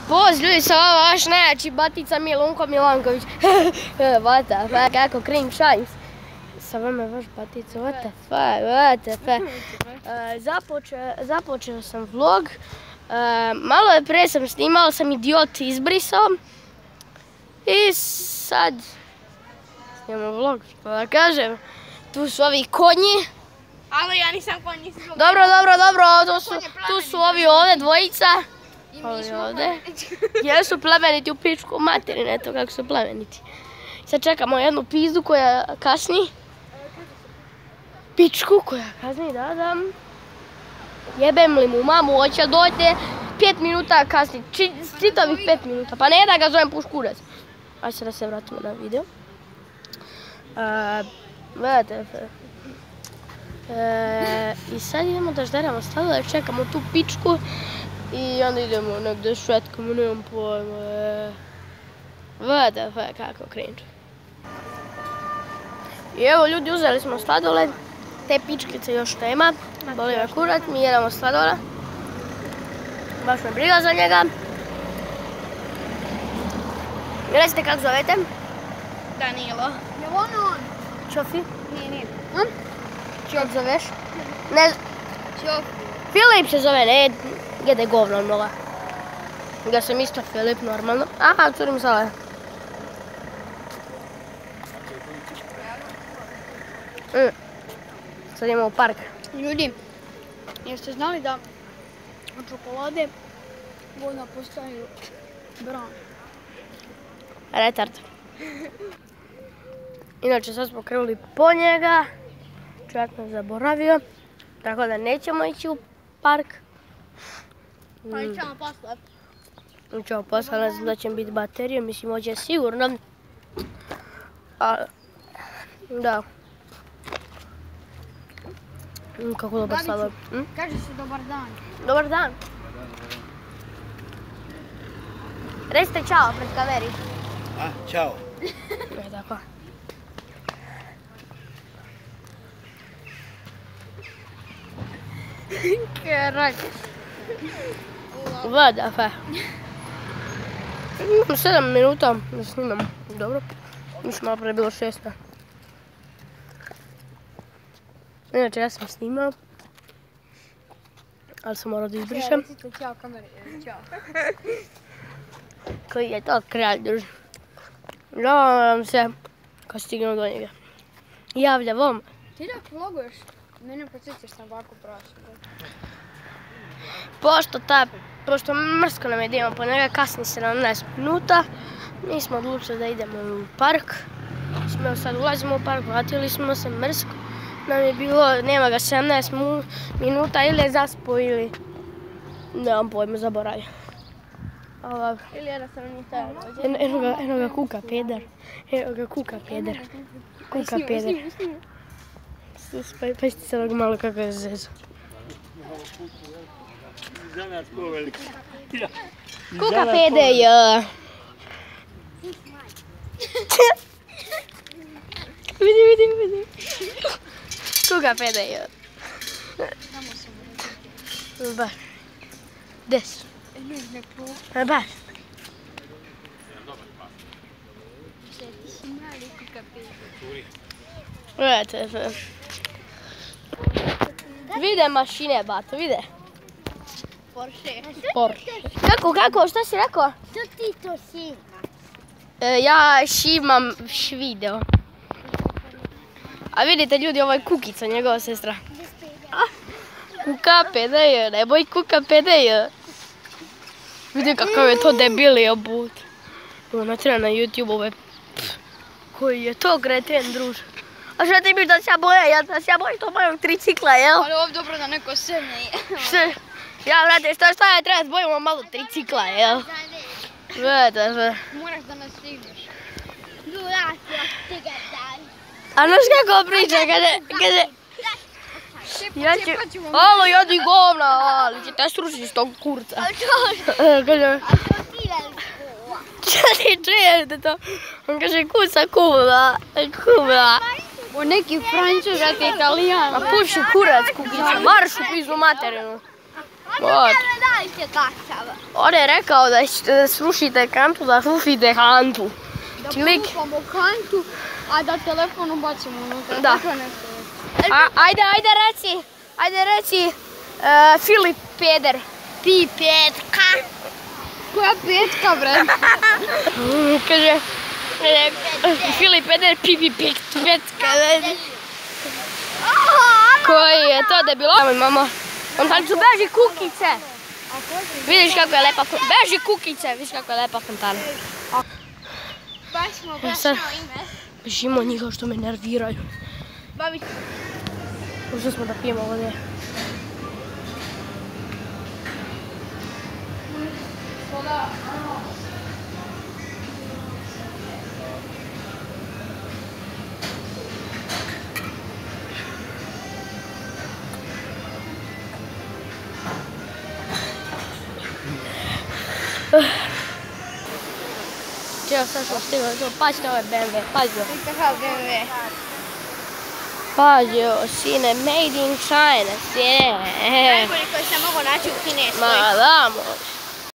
Poz ljudi, sa ovo vaš najjači batica Milunko Milanković. What the fuck, kako cringe shines. Sa vama je vaš batica, what the fuck. Započeo sam vlog. Malo je prije sam snimao, sam idiot izbrisao. I sad snimamo vlog, pa da kažem. Tu su ovi konji. Ali ja nisam konj, nisam konj. Dobro, tu su ovi ovdje dvojica. Ovi ovdje. Jesu plemeniti u pičku materinu, eto kako su plemeniti. Sad čekamo jednu pizdu koja kasni. Pičku koja kasni, da. Jebem li mu mamu, hoće dojte 5 minuta kasni, čitovih 5 minuta, pa ne da ga zovem puškurac. Ajde se da se vratimo na video. Gledajte. I sad idemo da žderamo stadole, čekamo tu pičku i onda idemo negdje švetkamo, nemam pojma. Gledajte kako cringe. I evo ljudi, uzeli smo sladoled, te pičkice još nema, boli me kurac, mi jedemo sladoled. Baš me briga za njega. Recite kako zovete? Danilo. Je on? Čofi? Nije. Kako zoveš? Ne znam. Čofi. Filip se zove, ne jede govno mnoga. Ja sam isto Filip normalno. Aha, curim sale. Sad idemo u park. Ljudi, jeste znali da od čokolade voljno postaju bron? Retard. Inače sad smo krenuli po njega. Čovjek nas zaboravio. Tako da nećemo ići u park. Pa ićemo poslat. Ićemo poslat, ne znam da će biti baterije. Mislim, ovdje je sigurno. Da. Kako dobar sladoled. Kaži se dobar dan. Dobar dan. Recite čao pred kameri. Ćao. Tako. Kerak. Vada, fa. Imam 7 minuta da snimam. Dobro. Još malo pre bilo 6. Inače, ja sam snimao. Ali sam morao da izbrišem. Recite čao kameri. Čao. Koji je to kralj drži. Javljam se kad stignem do njega. Javlja vam. Ti da vloguješ? Mene podsjećaš sam ovako prašao. Pošto mrsko nam je da imamo po njega, kasni 17 minuta. Mi smo odlučili da idemo u park. Sad ulazimo u park, vratili smo se mrsko. Nam je bilo, nema ga 17 minuta, ili je zaspo ili... Nemam pojma, zaboravio. Ili jednostavno nije stavio. Eno ga kuka peder. Kuka peder. Pa isti se ovog malo kako je zezo. Kuka peder, ja. Vidim. Kuka peder, ja. Baš. Des. Baš. Ti si mali kuka peder. Gledajte. Vide mašine, bato, vide. Porsche. Kako, šta si rekao? Što ti to si? Ja šimam video. A vidite ljudi, ovo je Kukica, njegova sestra. Kuka pedeje, neboj kuka pedeje. Vidi kakav je to debilio but. Ona treba na YouTube-ove. Koji je to kreten, druž. A šta ti biš da se ja bojim? Da se ja bojim to mojeg tricikla, jel? Ali ovdje dobro da neko semne. Šta? Ja, vrate, šta ja treba da bojimo malo tricikla, jel? Vrate. Moraš da nas stigneš. A znaš kako priča, kaže... Alo, jedi govna, ali će te srušiti s tog kurca. Kaže... Šta ti čujete to? On kaže kuca kuva. O neki frančužat italijan. A puši kurac Kukica, marš u piznu materinu. Da li će takav? On je rekao da ćete da srušite kantu, da srušite kantu. Da pukamo kantu, a da telefon ubacimo unutra. Da. Ajde reci Filip Peder. Pi petka. Koja petka, bre? Kaže Filip Peder, pipi petka. Koji je to debilo? Mama. On tam su beži kukice. Vidiš kako je lepa fontana. Beži kukice, vidiš kako je lepa fontana. Baš smo ime. Bežimo od njih što me nerviraju. Babi. Ušli smo da pijemo vode. Evo sad smo stigli to, pazite ovaj BMW, pazite. Kakav BMW? Pazi ovo, sine, made in China, sine. Najbolji koji sam mogo naći u Kineskoj. Ma da, može.